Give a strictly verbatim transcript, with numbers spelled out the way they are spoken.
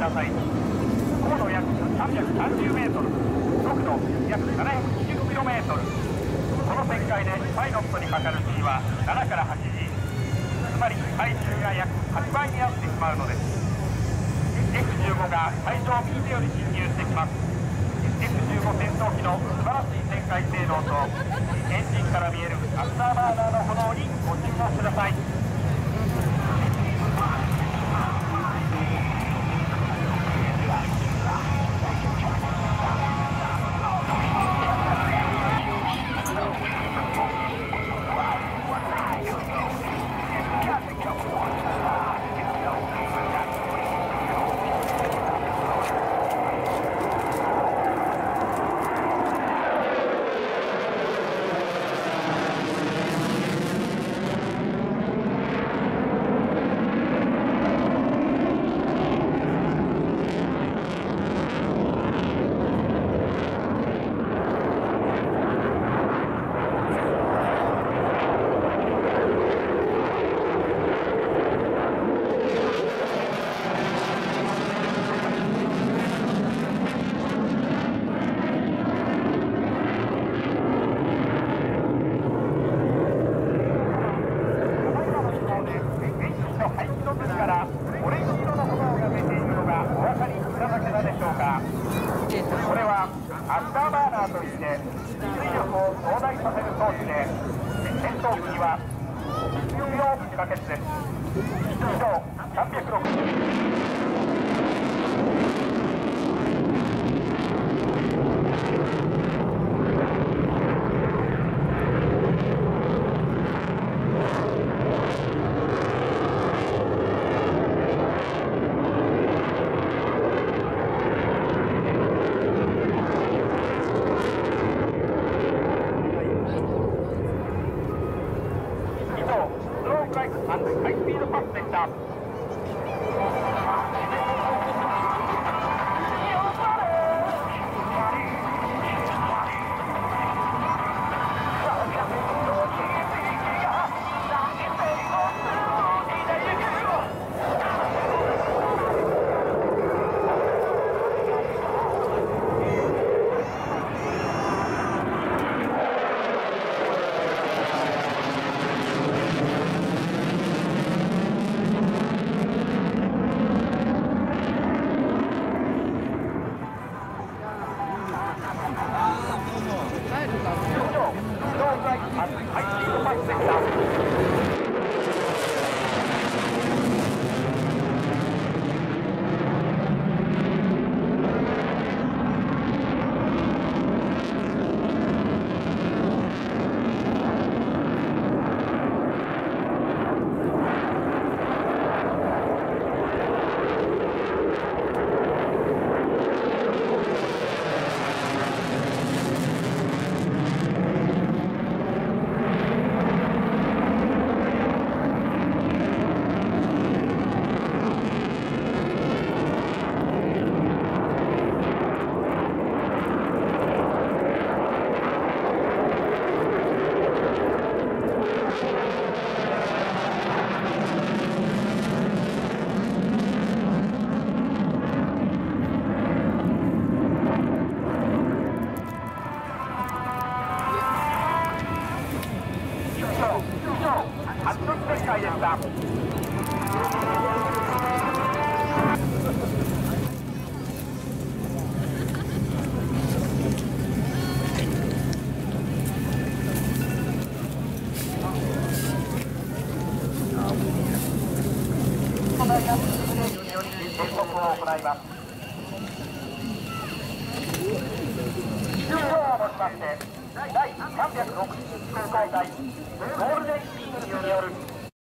ださい。高度約さんびゃくさんじゅうメートル、速度約ななひゃくにじゅうキロメートル。この旋回でパイロットにかかる G はななからはちジー、つまり体重が約はちばいになってしまうのです。 エフじゅうご が海上右手より侵入してきます。 エフじゅうご 戦闘機の素晴らしい旋回性能とエンジンから見えるアフターバーナーの炎にご注目ください。これはアフターバーナーといって水力を増大させる装置で、戦闘機には必要不可欠です。以上さんびゃくろくじゅうハイスピードパスでした。以上をもちまして、第さんびゃくろくじゅういち航海隊